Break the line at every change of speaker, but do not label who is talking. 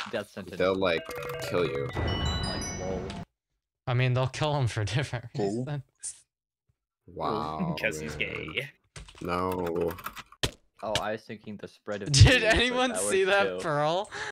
death sentence.
They'll like kill you.
Like, lol.
I mean, they'll kill him for different
Cool.
reasons.
Wow.
Because he's
man.
gay.
No.
Oh, I was thinking the spread of.
Did
disease, but
anyone see
was
that
too.
pearl?